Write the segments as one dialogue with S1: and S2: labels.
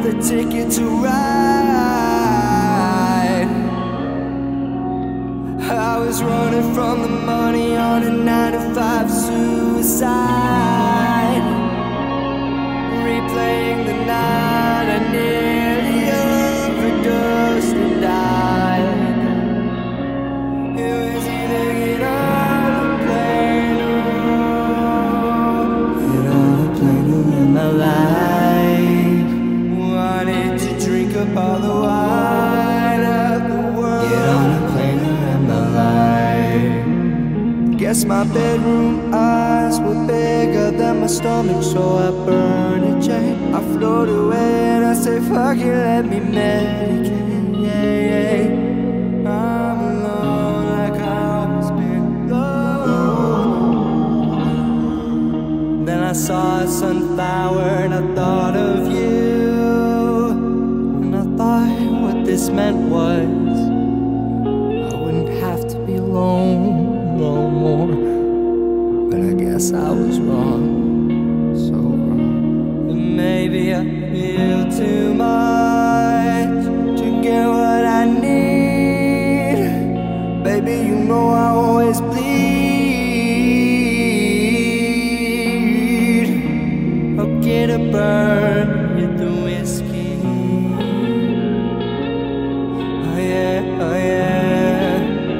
S1: the ticket to ride. I was running from the money on a 9-to-5 suicide, replaying the night I nearly overdosed and died. It was either get on a plane or get on a plane or end my life. Wanted to drink up all the wine of the world. Get on a plane or end my life. Guess my bedroom eyes were bigger than my stomach, so I burned a chain. I float away and I say, fuck it, let me medicate. Yeah, yeah. I'm alone like I've always been alone. Then I saw a sunflower and I thought of you, and I thought what this meant was I wouldn't have to be alone no more. But I guess I was wrong, so wrong. And maybe I feel too much to get what I need. Baby, you know I always bleed. I'll get a burn with the whiskey. Oh yeah, oh yeah.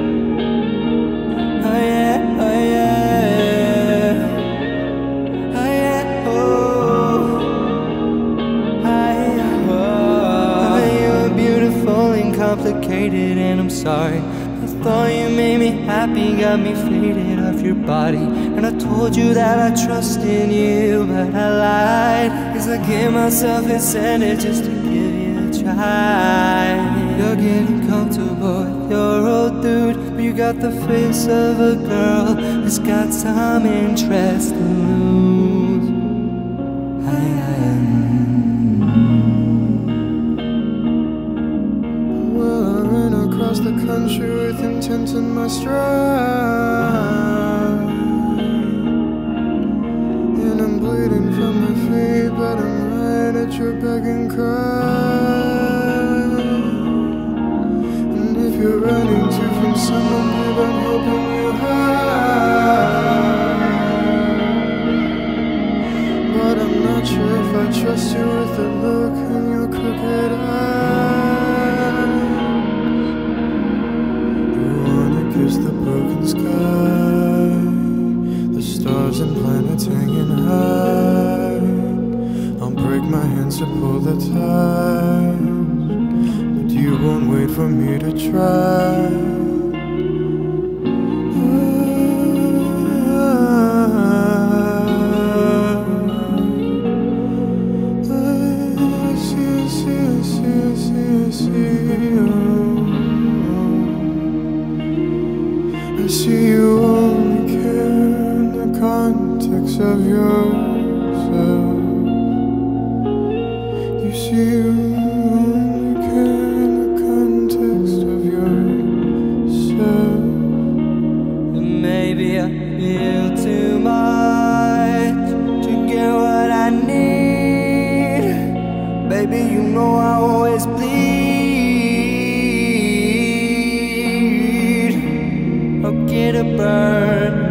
S1: Oh yeah, oh yeah. Oh yeah, oh. You're beautiful and complicated, and I'm sorry. I thought you made me happy, got me faded off your body. And I told you that I trust in you, but I lied, 'cause I gave myself incentive just to give you a try. You're getting comfortable with your old dude, but you got the face of a girl who's got some interest to lose.
S2: Well, I ran across the country with intent in my stride, and I'm bleeding from my feet, but I'm right at your beck and cry. And if you're running to from someone, babe, I'm hoping you hide. But I'm not sure if I trust you with the look in your crooked eye. You wanna kiss the broken sky, the stars and planets hanging high. I'll break my hands to pull the ties, but you won't wait for me to try. I see you only care in the context of yourself. You see you only care in the context of yourself.
S1: And maybe I feel too much to get what I need. Baby, you know I always bleed. I'll get a burn